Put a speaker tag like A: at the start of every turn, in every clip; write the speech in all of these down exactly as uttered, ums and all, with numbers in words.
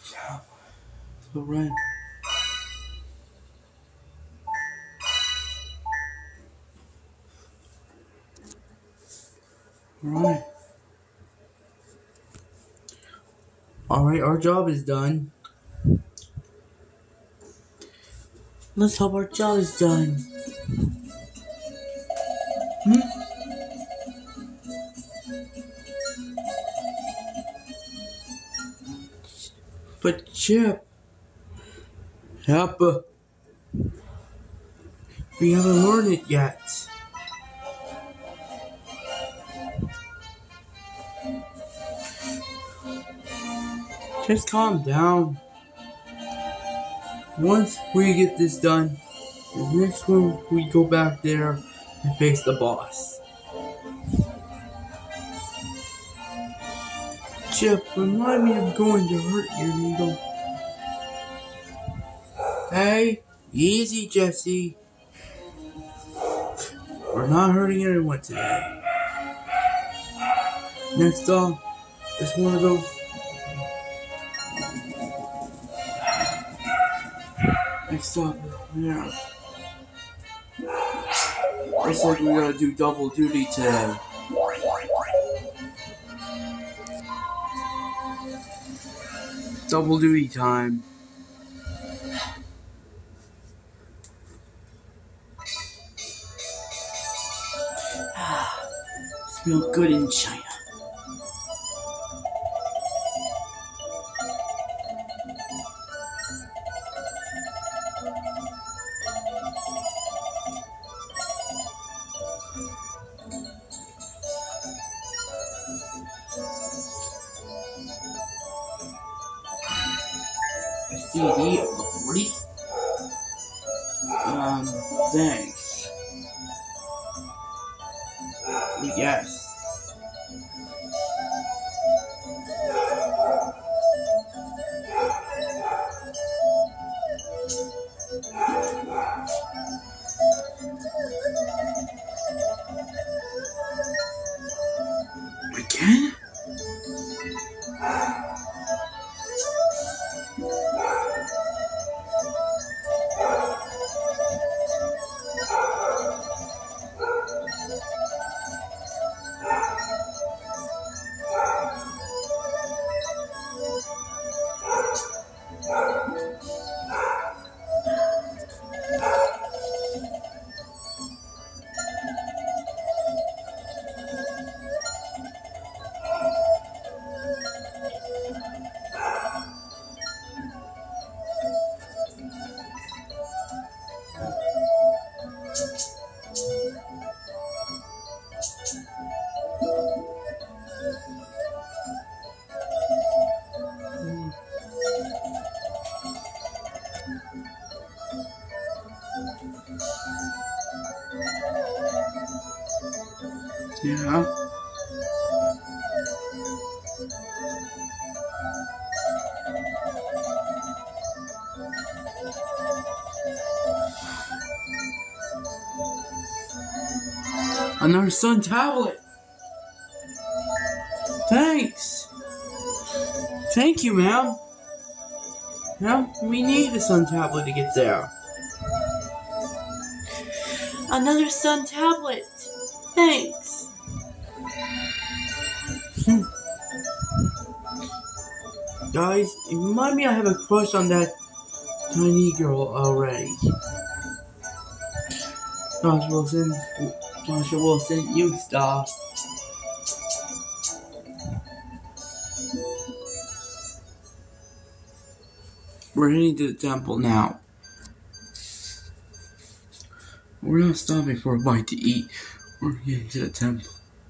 A: So run. Alright. Alright, our job is done. Let's hope our job is done. Hmm? But Chip, yep, uh, we haven't learned it yet. Just calm down. Once we get this done, the next one we go back there and face the boss. Chip, remind me I'm going to hurt you, Needle. Hey, easy, Jesse. We're not hurting anyone today. Next up, is one of those. Next up, yeah. Looks like we gotta do double duty today. Double duty time. Smell good in China. C D of the forty. Um, thanks. Yes. Again? Yeah. Another Sun tablet. Thanks. Thank you, ma'am. Now we need a Sun tablet to get there. Another Sun tablet. Thanks. Hmm. Guys, remind me I have a crush on that tiny girl already. Josh Wilson, Joshua Wilson, you stop. We're heading to the temple now. We're not stopping for a bite to eat. We're heading to the temple.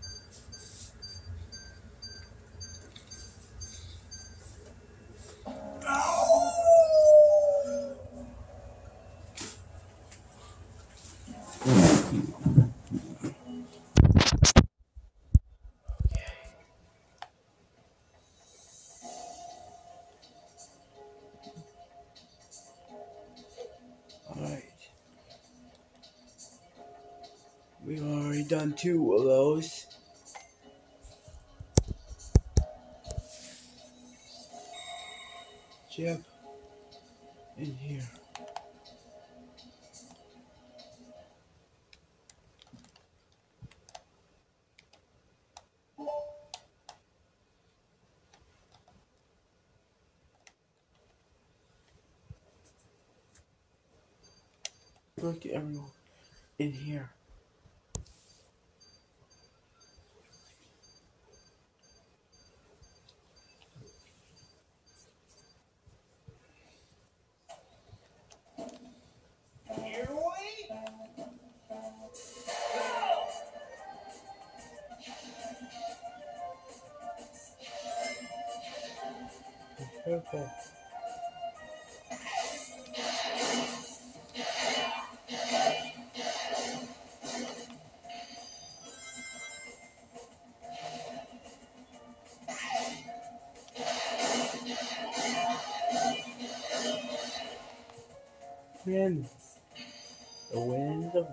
A: Alright. We've already done two of those. Yep. In here. Look at everyone in here.
B: Here we go.
A: Be careful. Wind. The wind of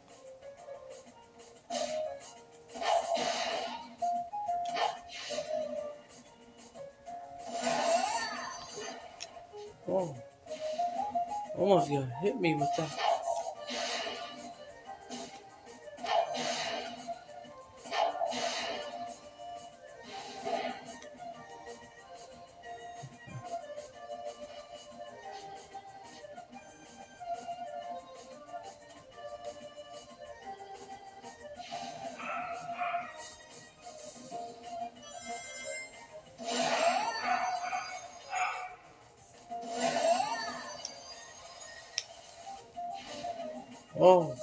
A: Oh. Almost gonna hit me with that. Oh.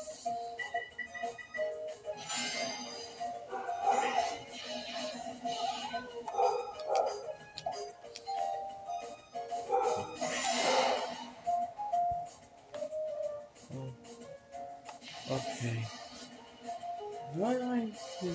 A: Oh. Okay. Why do I see?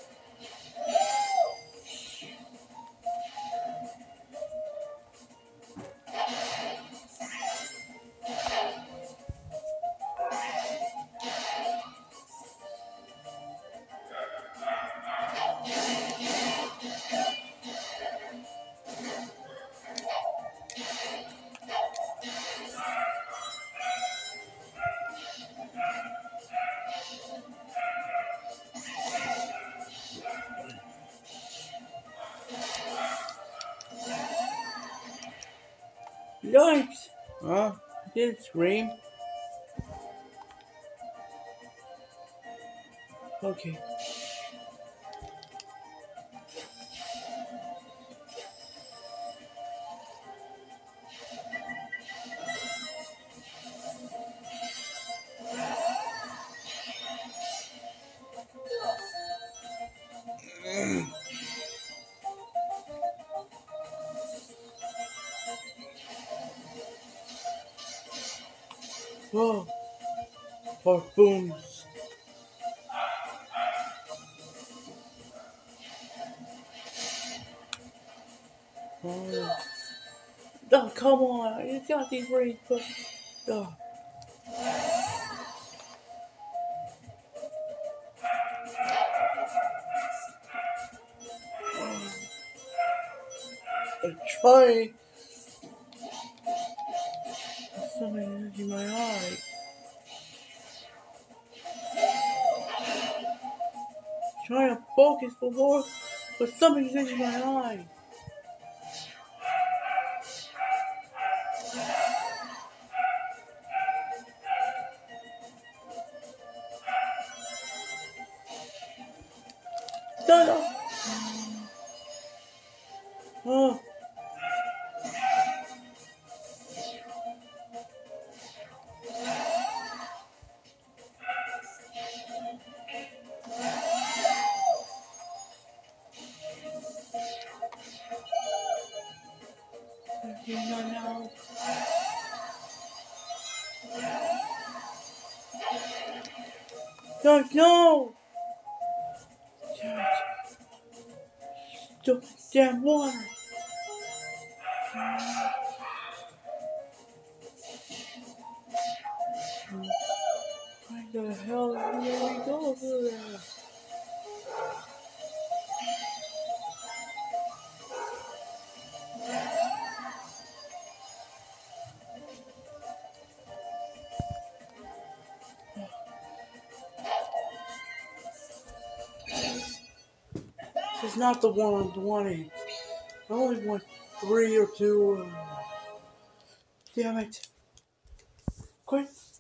A: Yikes! Huh? I didn't scream. Okay. Whoa. Harpoons. Oh. Oh, come on. You got these rings, but. Oh. I'm trying. There's something in my eye. Trying to focus before, but something's in my eye. No, no. Oh. No, no. George, no! George, stop damn water! Why the hell did we go through there? is not the one I wanted. I only want three or two. Uh, damn it. Quit